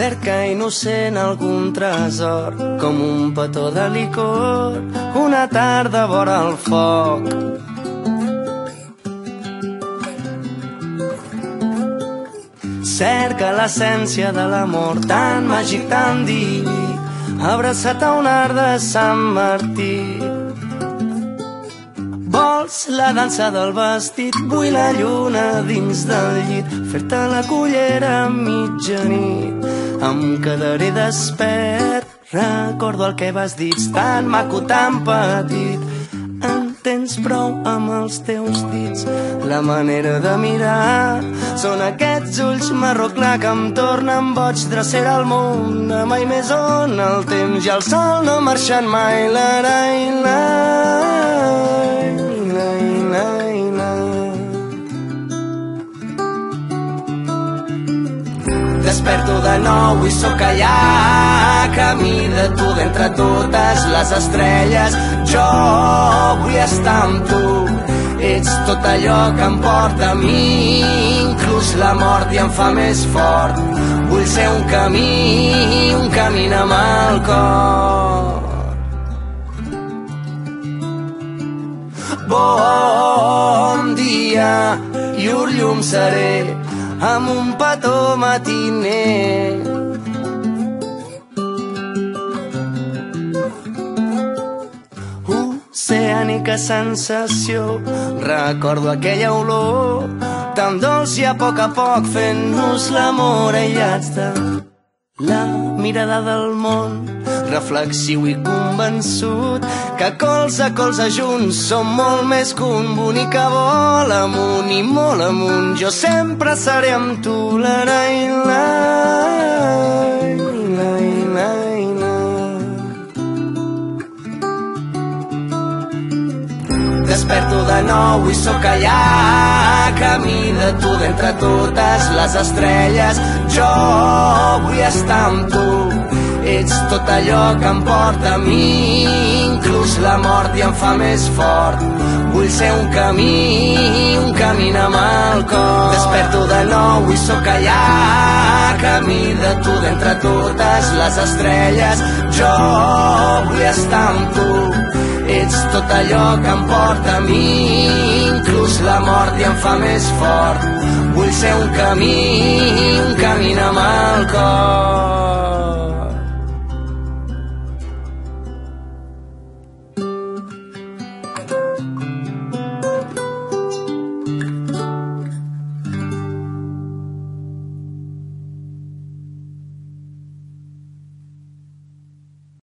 cerca innocent algun tresor, com un petó de licor, una tarda vora el foc. Cerca l'essència de l'amor, tan màgic, tan diví, abraçat a un art de Sant Martí. Vols la dansa del vestit, vull la lluna dins del llit, fer-te la cullera a mitjanit. Em quedaré despert, recordo el que vas dir, tan maco, tan petit. En tens prou amb els teus dits, la manera de mirar són aquests ulls marró clar que em tornen boig. Drecera al món, mai més on el temps i el sol no marxen mai. Desperto de nou i sóc allà, camí de tu d'entre totes les estrelles. Jo vull estar amb tu, ets tot allò que em porta a mi, inclús la mort i em fa més fort. Vull ser un camí amb el cor. Bon dia, llur llum seré, amb un petó matiner. Oceànica sensació, recordo aquella olor tan dolç i a poc fent-nos l'amor aïllats de la mirada del món, reflexiu i convençut que colze a colze junts som molt més que un bonic que vol amunt i molt amunt. Jo sempre seré amb tu. Desperto de nou i sóc allà, camí de tu d'entre totes les estrelles. Jo vull estar amb tu, ets tot allò que em porta a mi, inclús la mort i em fa més fort. Vull ser un camí amb el cor. Desperto de nou i sóc allà, camí de tu d'entre totes les estrelles. Jo vull estar amb tu, ets tot allò que em porta a mi, inclús la mort i em fa més fort. Vull ser un camí amb el cor.